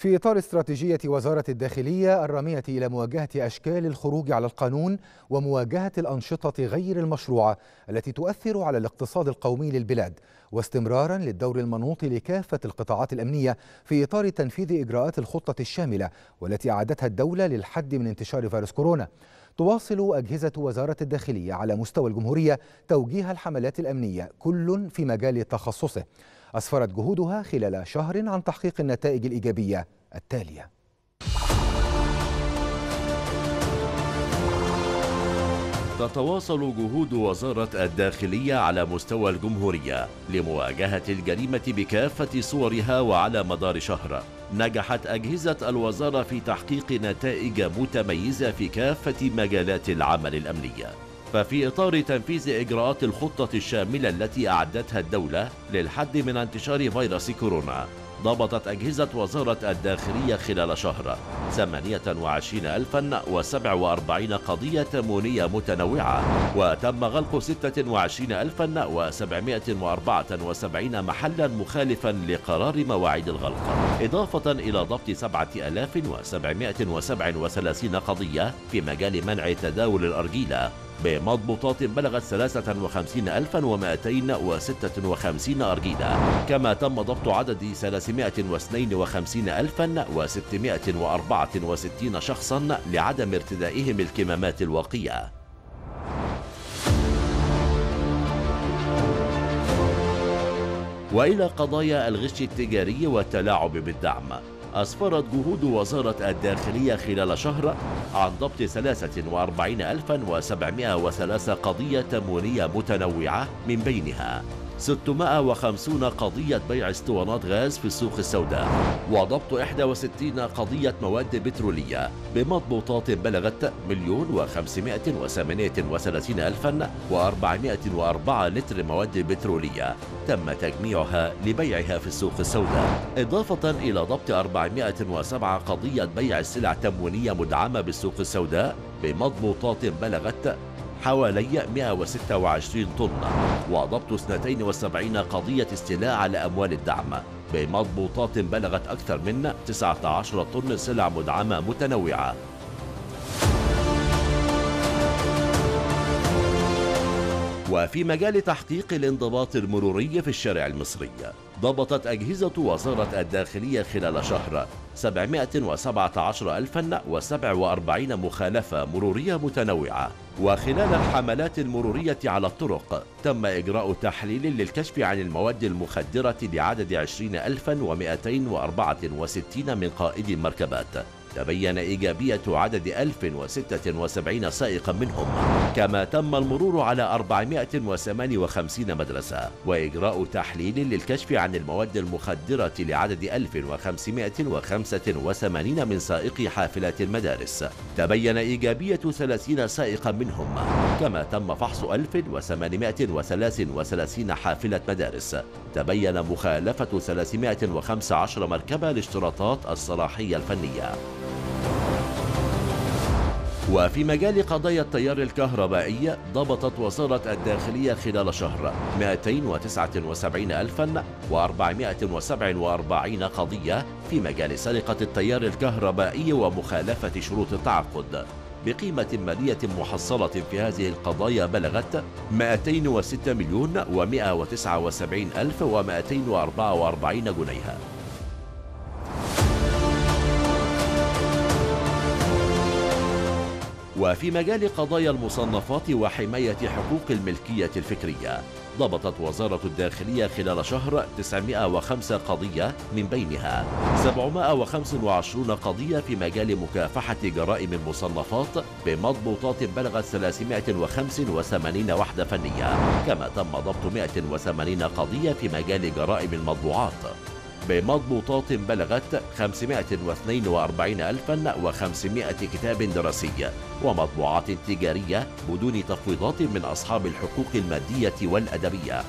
في إطار استراتيجية وزارة الداخلية الرامية إلى مواجهة أشكال الخروج على القانون ومواجهة الأنشطة غير المشروعة التي تؤثر على الاقتصاد القومي للبلاد، واستمرارا للدور المنوط لكافة القطاعات الأمنية في إطار تنفيذ إجراءات الخطة الشاملة والتي أعدتها الدولة للحد من انتشار فيروس كورونا، تواصل أجهزة وزارة الداخلية على مستوى الجمهورية توجيه الحملات الأمنية كل في مجال تخصصه. أسفرت جهودها خلال شهر عن تحقيق النتائج الإيجابية التالية. تتواصل جهود وزارة الداخلية على مستوى الجمهورية لمواجهة الجريمة بكافة صورها، وعلى مدار شهر نجحت أجهزة الوزارة في تحقيق نتائج متميزة في كافة مجالات العمل الأمنية. ففي إطار تنفيذ إجراءات الخطة الشاملة التي أعدتها الدولة للحد من انتشار فيروس كورونا، ضبطت أجهزة وزارة الداخلية خلال شهر 28,047 قضية تموينية متنوعة، وتم غلق 26,774 محلا مخالفا لقرار مواعيد الغلق، إضافة إلى ضبط 7,737 قضية في مجال منع تداول الأرجيلة بمضبوطات بلغت 53,256 أرجيلة. كما تم ضبط عدد 352,664 شخصا لعدم ارتدائهم الكمامات الواقية. وإلى قضايا الغش التجاري والتلاعب بالدعم، أسفرت جهود وزارة الداخلية خلال شهر عن ضبط 43,703 قضية تموينية متنوعة، من بينها 650 قضية بيع اسطوانات غاز في السوق السوداء، وضبط 61 قضية مواد بترولية بمضبوطات بلغت 1,538,404 لتر مواد بترولية تم تجميعها لبيعها في السوق السوداء، إضافة إلى ضبط 407 قضية بيع السلع تموينية مدعمة بالسوق السوداء بمضبوطات بلغت حوالي 126 طن، وضبط 72 قضية استيلاء على أموال الدعم بمضبوطات بلغت أكثر من 19 طن سلع مدعمة متنوعة. وفي مجال تحقيق الانضباط المروري في الشارع المصري، ضبطت أجهزة وزارة الداخلية خلال شهر 717,047 مخالفة مرورية متنوعة. وخلال الحملات المرورية على الطرق تم إجراء تحليل للكشف عن المواد المخدرة لعدد 20,264 من قائدي المركبات، تبين إيجابية عدد 1,076 سائقا منهم. كما تم المرور على 458 مدرسة وإجراء تحليل للكشف عن المواد المخدرة لعدد 1,585 من سائقي حافلات المدارس، تبين إيجابية 30 سائقا منهم. كما تم فحص 1,833 حافلة مدارس، تبين مخالفة 315 مركبة لاشتراطات الصلاحية الفنية. وفي مجال قضايا التيار الكهربائي، ضبطت وزارة الداخلية خلال شهر 279,447 قضية في مجال سرقة التيار الكهربائي ومخالفة شروط التعاقد، بقيمة مالية محصلة في هذه القضايا بلغت 206,179,244 جنيها. وفي مجال قضايا المصنفات وحماية حقوق الملكية الفكرية، ضبطت وزارة الداخلية خلال شهر 905 قضية، من بينها 725 قضية في مجال مكافحة جرائم المصنفات بمضبوطات بلغت 385 وحدة فنية. كما تم ضبط 180 قضية في مجال جرائم المطبوعات بمضبوطات بلغت 542,500 كتاب دراسي ومطبوعات تجارية بدون تفويضات من أصحاب الحقوق المادية والأدبية.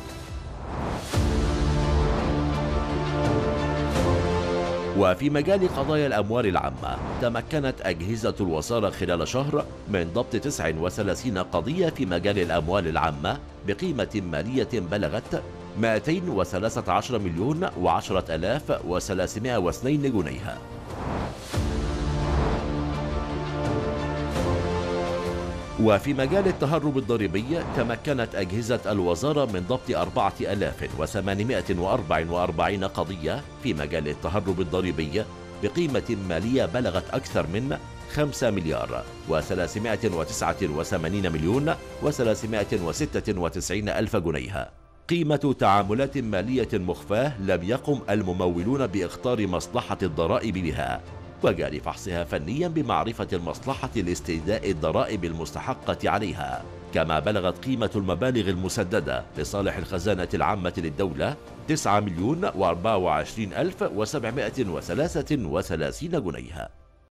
وفي مجال قضايا الأموال العامة، تمكنت أجهزة الوزارة خلال شهر من ضبط 39 قضية في مجال الأموال العامة بقيمة مالية بلغت 213,010,302 جنيها. وفي مجال التهرب الضريبي تمكنت أجهزة الوزارة من ضبط 4844 قضية في مجال التهرب الضريبي بقيمة مالية بلغت أكثر من 5 مليار و389 مليون و396 ألف جنيه. قيمة تعاملات مالية مخفاة لم يقم الممولون بإخطار مصلحة الضرائب بها، وجاري فحصها فنيا بمعرفة المصلحة لاستيداء الضرائب المستحقة عليها. كما بلغت قيمة المبالغ المسددة لصالح الخزانة العامة للدولة 9 مليون و24 ألف و733 جنيه.